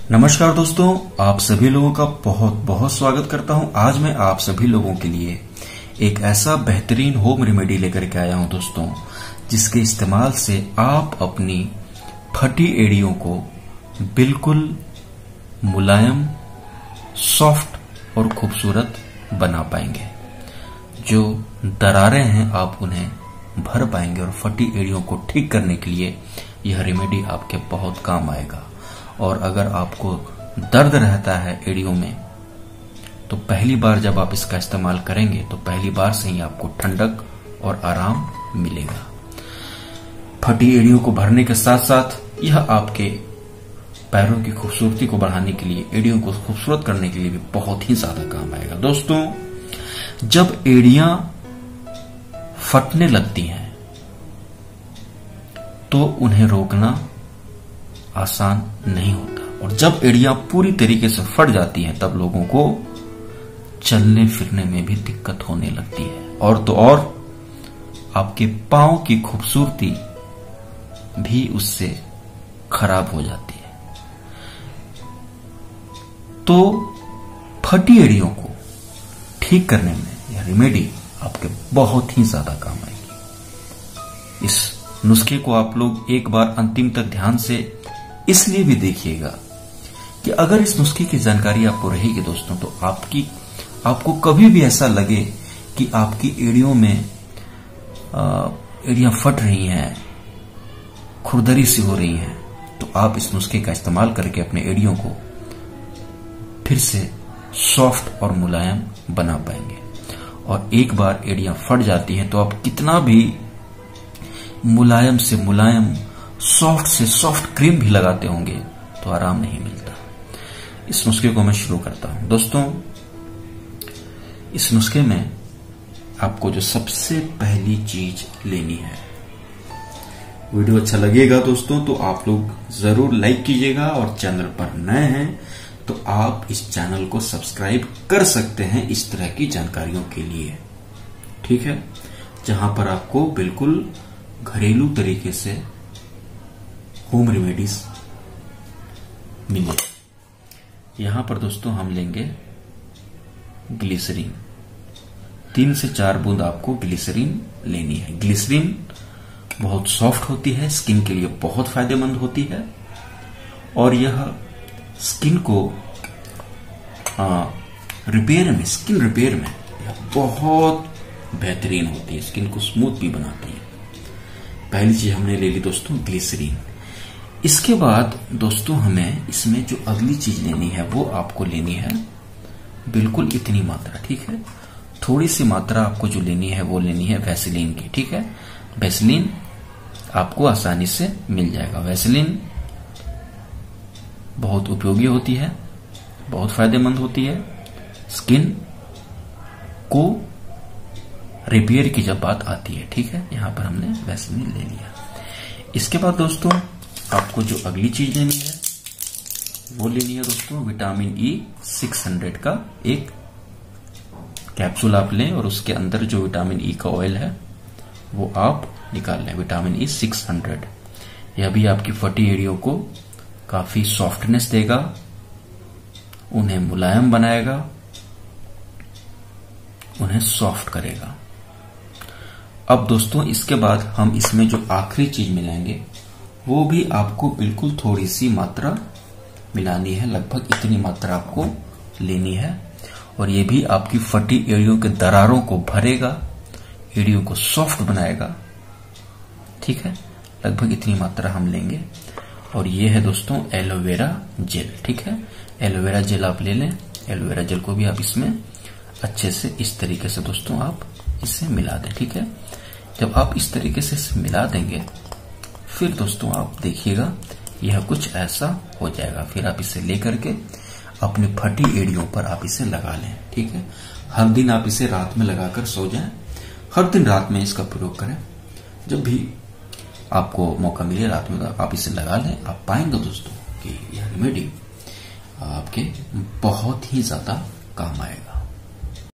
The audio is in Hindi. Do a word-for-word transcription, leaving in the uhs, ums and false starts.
नमस्कार दोस्तों, आप सभी लोगों का बहुत बहुत स्वागत करता हूं। आज मैं आप सभी लोगों के लिए एक ऐसा बेहतरीन होम रेमेडी लेकर के आया हूं दोस्तों, जिसके इस्तेमाल से आप अपनी फटी एड़ियों को बिल्कुल मुलायम, सॉफ्ट और खूबसूरत बना पाएंगे। जो दरारें हैं आप उन्हें भर पाएंगे और फटी एड़ियों को ठीक करने के लिए यह रेमेडी आपके बहुत काम आएगा। और अगर आपको दर्द रहता है एड़ियों में, तो पहली बार जब आप इसका इस्तेमाल करेंगे तो पहली बार से ही आपको ठंडक और आराम मिलेगा। फटी एड़ियों को भरने के साथ साथ यह आपके पैरों की खूबसूरती को बढ़ाने के लिए, एड़ियों को खूबसूरत करने के लिए भी बहुत ही ज्यादा काम आएगा। दोस्तों, जब एड़ियां फटने लगती हैं तो उन्हें रोकना आसान नहीं होता, और जब एड़ियां पूरी तरीके से फट जाती हैं तब लोगों को चलने फिरने में भी दिक्कत होने लगती है, और तो और आपके पांव की खूबसूरती भी उससे खराब हो जाती है। तो फटी एड़ियों को ठीक करने में यह रेमेडी आपके बहुत ही ज्यादा काम आएगी। इस नुस्खे को आप लोग एक बार अंतिम तक ध्यान से इसलिए भी देखिएगा कि अगर इस नुस्खे की जानकारी आपको रहेगी दोस्तों, तो आपकी आपको कभी भी ऐसा लगे कि आपकी एड़ियों में एड़ियां फट रही हैं, खुरदरी सी हो रही हैं, तो आप इस नुस्खे का इस्तेमाल करके अपने एड़ियों को फिर से सॉफ्ट और मुलायम बना पाएंगे। और एक बार एड़ियां फट जाती हैं तो आप कितना भी मुलायम से मुलायम, सॉफ्ट से सॉफ्ट क्रीम भी लगाते होंगे तो आराम नहीं मिलता। इस नुस्खे को मैं शुरू करता हूं। दोस्तों, इस नुस्खे में आपको जो सबसे पहली चीज लेनी है, वीडियो अच्छा लगेगा दोस्तों तो आप लोग जरूर लाइक कीजिएगा, और चैनल पर नए हैं तो आप इस चैनल को सब्सक्राइब कर सकते हैं इस तरह की जानकारियों के लिए, ठीक है, जहां पर आपको बिल्कुल घरेलू तरीके से होम रेमेडीज मिले। यहां पर दोस्तों हम लेंगे ग्लिसरीन। तीन से चार बूंद आपको ग्लिसरीन लेनी है। ग्लिसरीन बहुत सॉफ्ट होती है, स्किन के लिए बहुत फायदेमंद होती है, और यह स्किन को आ, रिपेयर में, स्किन रिपेयर में यह बहुत बेहतरीन होती है, स्किन को स्मूथ भी बनाती है। पहली चीज हमने ले ली दोस्तों ग्लिसरीन। इसके बाद दोस्तों हमें इसमें जो अगली चीज लेनी है वो आपको लेनी है बिल्कुल इतनी मात्रा, ठीक है, थोड़ी सी मात्रा आपको जो लेनी है वो लेनी है वैसलीन की, ठीक है। वैसलीन आपको आसानी से मिल जाएगा। वैसलीन बहुत उपयोगी होती है, बहुत फायदेमंद होती है। स्किन को रिपेयर की जब बात आती है, ठीक है, यहां पर हमने वैसलीन ले लिया। इसके बाद दोस्तों आपको जो अगली चीज लेनी है वो लेनी है दोस्तों विटामिन ई छह सौ का एक कैप्सूल आप लें, और उसके अंदर जो विटामिन ई का ऑयल है वो आप निकाल लें। विटामिन ई छह सौ यह भी आपकी फटी एड़ियों को काफी सॉफ्टनेस देगा, उन्हें मुलायम बनाएगा, उन्हें सॉफ्ट करेगा। अब दोस्तों इसके बाद हम इसमें जो आखिरी चीज मिलाएंगे वो भी आपको बिल्कुल थोड़ी सी मात्रा मिलानी है, लगभग इतनी मात्रा आपको लेनी है, और ये भी आपकी फटी एड़ियों के दरारों को भरेगा, एड़ियों को सॉफ्ट बनाएगा, ठीक है। लगभग इतनी मात्रा हम लेंगे, और ये है दोस्तों एलोवेरा जेल, ठीक है। एलोवेरा जेल आप ले लें। एलोवेरा जेल को भी आप इसमें अच्छे से इस तरीके से दोस्तों आप इसे मिला दें, ठीक है। जब आप इस तरीके से इसे मिला देंगे फिर दोस्तों आप देखिएगा यह कुछ ऐसा हो जाएगा। फिर आप इसे लेकर के अपनी फटी एड़ियों पर आप इसे लगा लें, ठीक है। हर दिन आप इसे रात में लगाकर सो जाएं। हर दिन रात में इसका प्रयोग करें। जब भी आपको मौका मिले रात में आप इसे लगा लें। आप पाएंगे दोस्तों कि यह रेमेडी आपके बहुत ही ज्यादा काम आएगा।